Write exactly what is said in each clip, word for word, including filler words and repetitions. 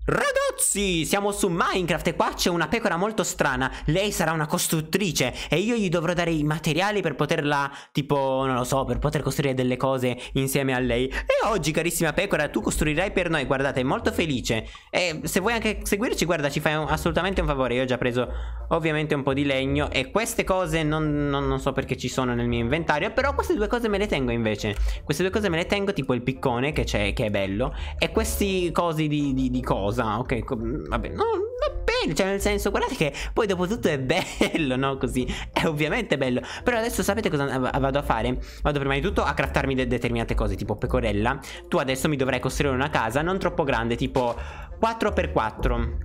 Ragazzi, siamo su Minecraft e qua c'è una pecora molto strana. Lei sarà una costruttrice e io gli dovrò dare i materiali per poterla, tipo, non lo so, per poter costruire delle cose insieme a lei. E oggi, carissima pecora, tu costruirai per noi, guardate, è molto felice. E se vuoi anche seguirci, guarda, ci fai un, assolutamente un favore. Io ho già preso ovviamente un po' di legno e queste cose non, non, non so perché ci sono nel mio inventario, però queste due cose me le tengo invece. Queste due cose me le tengo, tipo il piccone che c'è, che è bello, e questi cosi di, di, di cosa. Ok, vabbè, no, va bene, cioè nel senso, guardate che poi dopo tutto è bello, no? Così, è ovviamente bello. Però adesso sapete cosa vado a fare? Vado prima di tutto a craftarmi de determinate cose, tipo pecorella. Tu adesso mi dovrai costruire una casa non troppo grande, tipo quattro per quattro.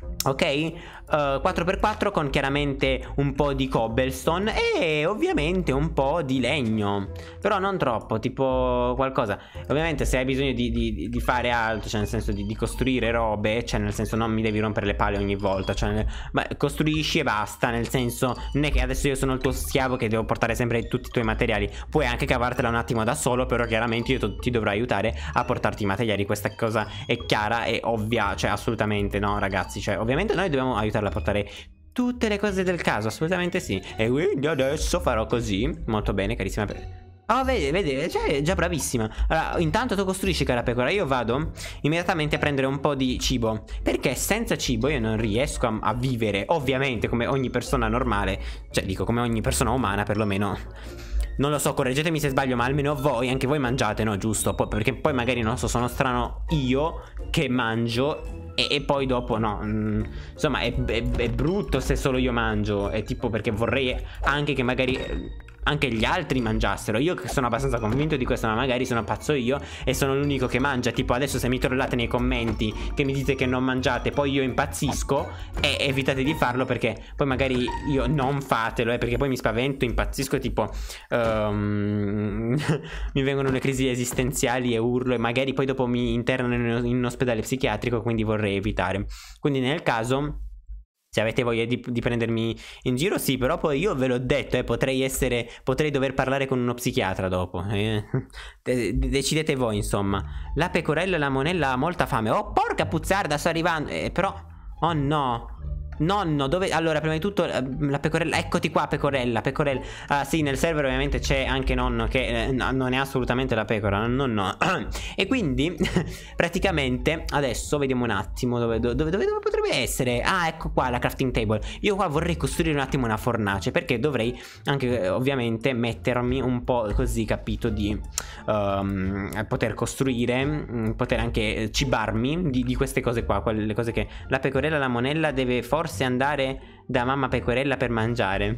Ok? Uh, quattro per quattro con chiaramente un po' di cobblestone e ovviamente un po' di legno. Però non troppo, tipo qualcosa. Ovviamente se hai bisogno di, di, di fare altro, cioè nel senso di, di costruire robe, cioè nel senso non mi devi rompere le palle ogni volta, cioè nel, ma costruisci e basta, nel senso non è che adesso io sono il tuo schiavo che devo portare sempre tutti i tuoi materiali. Puoi anche cavartela un attimo da solo, però chiaramente io ti dovrò aiutare a portarti i materiali. Questa cosa è chiara e ovvia, cioè assolutamente no ragazzi, cioè ovviamente noi dobbiamo aiutarla a portare tutte le cose del caso, assolutamente sì. E quindi adesso farò così. Molto bene, carissima. Oh, vedi, vedi, cioè è già bravissima. Allora, intanto tu costruisci, cara pecora. Io vado immediatamente a prendere un po' di cibo, perché senza cibo io non riesco a, a vivere. Ovviamente come ogni persona normale, cioè dico come ogni persona umana perlomeno. Non lo so, correggetemi se sbaglio, ma almeno voi, anche voi mangiate, no? Giusto? Poi, perché poi magari, non so, sono strano io che mangio e, e poi dopo no, mm, insomma è, è, è brutto se solo io mangio. È tipo perché vorrei anche che magari eh, anche gli altri mangiassero. Io sono abbastanza convinto di questo, ma magari sono pazzo io e sono l'unico che mangia. Tipo adesso se mi trollate nei commenti che mi dite che non mangiate, poi io impazzisco, e evitate di farlo, perché poi magari io non fatelo, eh, perché poi mi spavento, impazzisco, tipo um, mi vengono le crisi esistenziali e urlo, e magari poi dopo mi internano in, in un ospedale psichiatrico, quindi vorrei evitare. Quindi nel caso, se avete voglia di, di prendermi in giro, sì, però poi io ve l'ho detto, eh, potrei essere, potrei dover parlare con uno psichiatra dopo. Eh. De decidete voi, insomma. La pecorella e la monella ha molta fame. Oh, porca puzzarda, sto arrivando. Eh, però, oh no. Nonno, dove? Allora, prima di tutto la pecorella, eccoti qua pecorella, pecorella. Ah sì, nel server ovviamente c'è anche nonno che eh, no, non è assolutamente la pecora, no, no. E quindi praticamente adesso vediamo un attimo dove, dove, dove, dove potrebbe essere. Ah, ecco qua la crafting table. Io qua vorrei costruire un attimo una fornace, perché dovrei anche ovviamente mettermi un po' così, capito, di um, poter costruire, poter anche cibarmi di, di queste cose qua, quelle cose che la pecorella, la monella deve forse Forse andare da mamma pecorella per mangiare.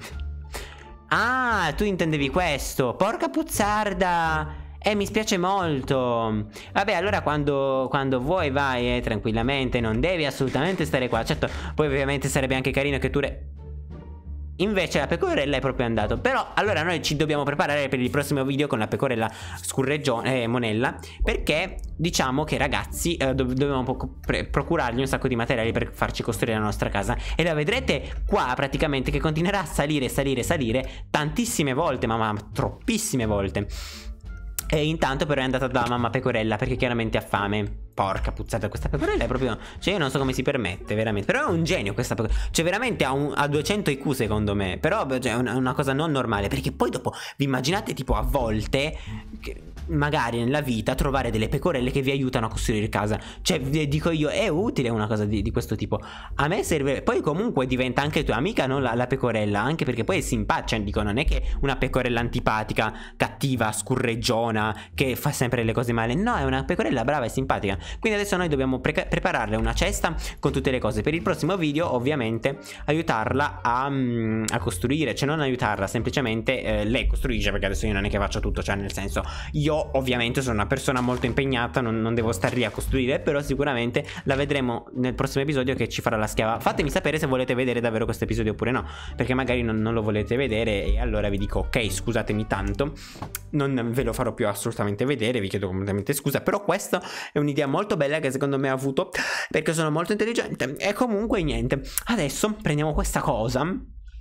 Ah, tu intendevi questo. Porca puzzarda. Eh, mi spiace molto. Vabbè, allora quando, quando vuoi vai eh, tranquillamente. Non devi assolutamente stare qua. Certo, poi ovviamente sarebbe anche carino che tu... Re... Invece la pecorella è proprio andato. Però allora noi ci dobbiamo preparare per il prossimo video con la pecorella scurreggione eh, monella, perché diciamo che ragazzi eh, dov dobbiamo procurargli un sacco di materiali per farci costruire la nostra casa. E la vedrete qua praticamente che continuerà a salire, salire, salire tantissime volte, ma, ma troppissime volte. E intanto però è andata da mamma pecorella, perché chiaramente ha fame. Porca puzzata, questa pecorella è proprio... Cioè io non so come si permette, veramente. Però è un genio questa pecorella. Cioè veramente ha, un, ha duecento I Q secondo me. Però cioè, è una, una cosa non normale. Perché poi dopo vi immaginate tipo a volte che magari nella vita trovare delle pecorelle che vi aiutano a costruire casa. Cioè vi dico io, è utile una cosa di, di questo tipo. A me serve... Poi comunque diventa anche tua amica, no? La, la pecorella. Anche perché poi è simpatica. Dico, non è che una pecorella antipatica, cattiva, scurreggiona, che fa sempre le cose male. No, è una pecorella brava e simpatica. Quindi adesso noi dobbiamo pre prepararle una cesta con tutte le cose. Per il prossimo video ovviamente aiutarla a, um, a costruire. Cioè non aiutarla, semplicemente eh, lei costruisce, perché adesso io non è che faccio tutto. Cioè nel senso, io ovviamente sono una persona molto impegnata, non, non devo star lì a costruire. Però sicuramente la vedremo nel prossimo episodio che ci farà la schiava. Fatemi sapere se volete vedere davvero questo episodio oppure no, perché magari non, non lo volete vedere, e allora vi dico ok, scusatemi tanto, non ve lo farò più assolutamente vedere, vi chiedo completamente scusa. Però questa è un'idea molto bella che secondo me ha avuto, perché sono molto intelligente. E comunque niente, adesso prendiamo questa cosa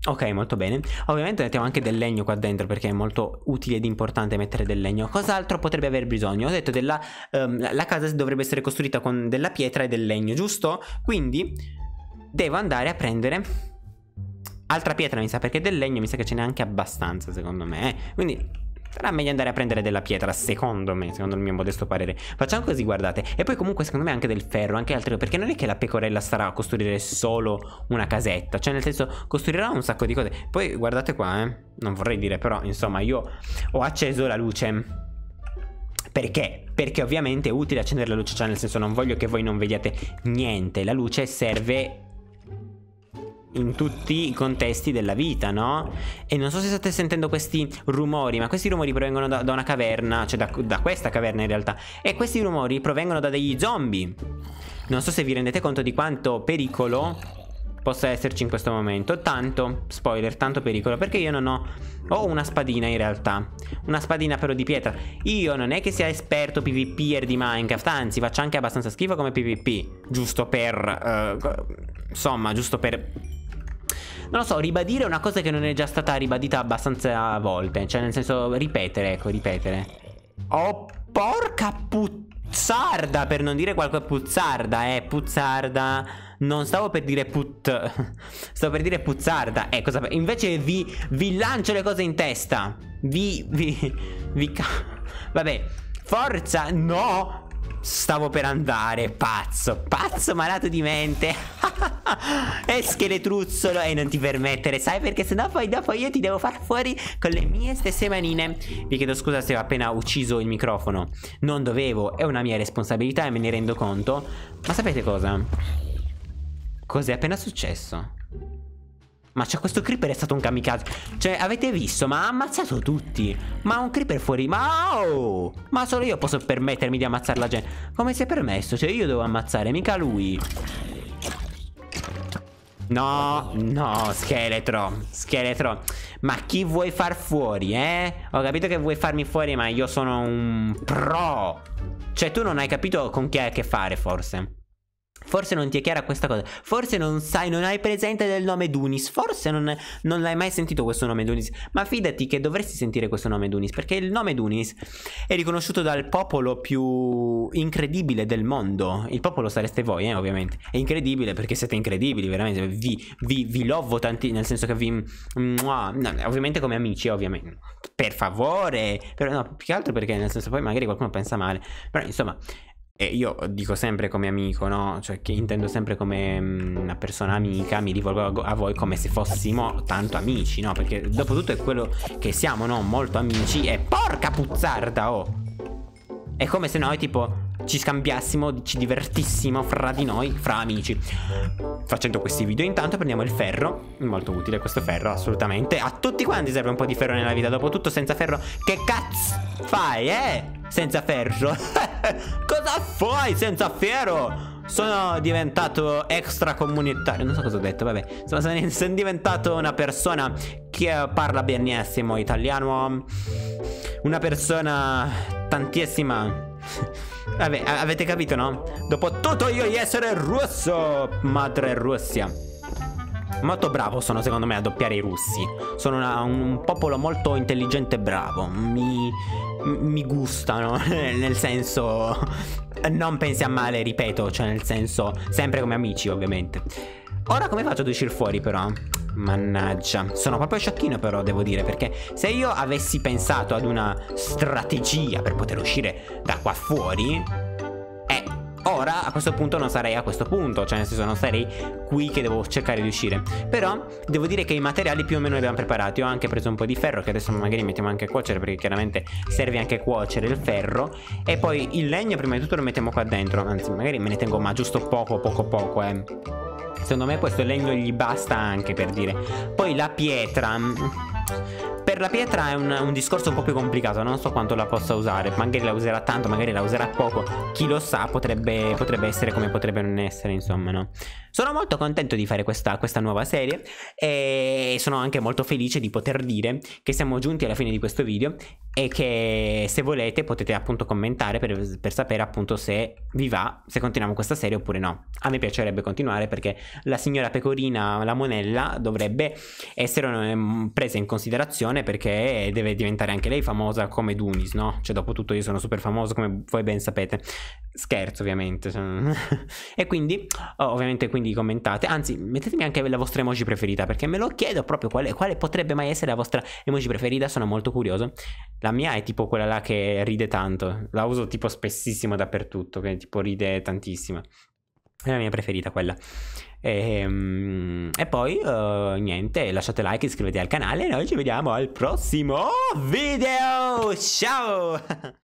Ok, molto bene. Ovviamente mettiamo anche del legno qua dentro perché è molto utile ed importante mettere del legno. Cos'altro potrebbe aver bisogno? Ho detto della um, la casa dovrebbe essere costruita con della pietra e del legno, giusto? Quindi devo andare a prendere altra pietra, mi sa, perché del legno mi sa che ce n'è anche abbastanza, secondo me. Eh? Quindi sarà meglio andare a prendere della pietra, secondo me, secondo il mio modesto parere. Facciamo così, guardate. E poi comunque secondo me anche del ferro, anche altre, perché non è che la pecorella starà a costruire solo una casetta. Cioè nel senso, costruirà un sacco di cose. Poi guardate qua, eh. Non vorrei dire, però insomma, io ho acceso la luce. Perché? Perché ovviamente è utile accendere la luce. Cioè nel senso, non voglio che voi non vediate niente. La luce serve in tutti i contesti della vita, no? E non so se state sentendo questi rumori, ma questi rumori provengono da, da una caverna, cioè da, da questa caverna in realtà. E questi rumori provengono da degli zombie. Non so se vi rendete conto di quanto pericolo possa esserci in questo momento. Tanto, spoiler, tanto pericolo, perché io non ho... Ho una spadina in realtà. Una spadina però di pietra. Io non è che sia esperto PvPer di Minecraft, anzi faccio anche abbastanza schifo come PvP. Giusto per... Uh, insomma, giusto per... non lo so, ribadire una cosa che non è già stata ribadita abbastanza volte. Cioè nel senso, ripetere, ecco, ripetere. Oh, porca puzzarda, per non dire qualcosa. Puzzarda, eh, puzzarda. Non stavo per dire put... stavo per dire puzzarda. Eh, cosa... Invece vi, vi lancio le cose in testa. Vi... Vi... vi... Vabbè, forza, no. Stavo per andare, pazzo, pazzo malato di mente. E scheletruzzolo. E non ti permettere, sai, perché sennò poi dopo io ti devo far fuori con le mie stesse manine. Vi chiedo scusa se ho appena ucciso il microfono. Non dovevo, è una mia responsabilità e me ne rendo conto. Ma sapete cosa? Cos'è appena successo? Ma c'è questo creeper, è stato un kamikaze. Cioè, avete visto? Ma ha ammazzato tutti. Ma un creeper fuori. Ma oh! Ma solo io posso permettermi di ammazzare la gente. Come si è permesso? Cioè, io devo ammazzare, mica lui. No, no, scheletro. Scheletro. Ma chi vuoi far fuori, eh? Ho capito che vuoi farmi fuori, ma io sono un pro. Cioè, tu non hai capito con chi hai a che fare, forse. Forse non ti è chiara questa cosa. Forse non sai, non hai presente del nome Dunis. Forse non, non l'hai mai sentito questo nome Dunis. Ma fidati che dovresti sentire questo nome Dunis, perché il nome Dunis è riconosciuto dal popolo più incredibile del mondo. Il popolo sareste voi, eh, ovviamente. È incredibile perché siete incredibili, veramente. Vi, vi, vi lovo tanti, nel senso che vi... No, ovviamente come amici, ovviamente. Per favore. Però no, più che altro perché nel senso poi magari qualcuno pensa male. Però insomma... E io dico sempre come amico, no? Cioè che intendo sempre come una persona amica. Mi rivolgo a voi come se fossimo tanto amici, no? Perché dopo tutto è quello che siamo, no? Molto amici. E porca puzzarda, oh! È come se noi tipo ci scambiassimo, ci divertissimo fra di noi, fra amici. Facendo questi video intanto prendiamo il ferro. Molto utile questo ferro, assolutamente. A tutti quanti serve un po' di ferro nella vita. Dopotutto senza ferro che cazzo fai, eh? Senza ferro. Cosa fai senza ferro? Sono diventato extracomunitario. Non so cosa ho detto, vabbè. Sono, sono diventato una persona che parla benissimo italiano. Una persona tantissima. Vabbè, avete capito, no? Dopo tutto io di essere russo, madre Russia. Molto bravo sono secondo me a doppiare i russi. Sono una, un popolo molto intelligente e bravo. Mi, mi gustano. Nel senso, non pensi a male, ripeto. Cioè nel senso, sempre come amici ovviamente. Ora come faccio ad uscire fuori però? Mannaggia, sono proprio sciocchino però devo dire, perché se io avessi pensato ad una strategia per poter uscire da qua fuori, eh, ora a questo punto non sarei a questo punto, cioè nel senso non sarei qui che devo cercare di uscire. Però devo dire che i materiali più o meno li abbiamo preparati. Ho anche preso un po' di ferro che adesso magari mettiamo anche a cuocere, perché chiaramente serve anche cuocere il ferro. E poi il legno prima di tutto lo mettiamo qua dentro, anzi magari me ne tengo ma giusto poco poco poco eh. Secondo me questo legno gli basta anche, per dire. Poi la pietra. Per la pietra è un, un discorso un po' più complicato. Non so quanto la possa usare. Magari la userà tanto, magari la userà poco. Chi lo sa, potrebbe, potrebbe essere come potrebbe non essere, insomma, no? Sono molto contento di fare questa, questa nuova serie. E sono anche molto felice di poter dire che siamo giunti alla fine di questo video. e che se volete potete appunto commentare per, per sapere appunto se vi va, se continuiamo questa serie oppure no. A me piacerebbe continuare perché la signora Pecorina, la Monella, dovrebbe essere presa in considerazione perché deve diventare anche lei famosa come Dunis, no? Cioè dopo tutto io sono super famoso come voi ben sapete. Scherzo ovviamente. E quindi ovviamente quindi commentate, anzi mettetemi anche la vostra emoji preferita perché me lo chiedo proprio quale, quale potrebbe mai essere la vostra emoji preferita, sono molto curioso. La mia è tipo quella là che ride tanto, la uso tipo spessissimo dappertutto, che tipo ride tantissimo, è la mia preferita quella. E, e poi uh, niente, lasciate like, iscrivetevi al canale e noi ci vediamo al prossimo video, ciao!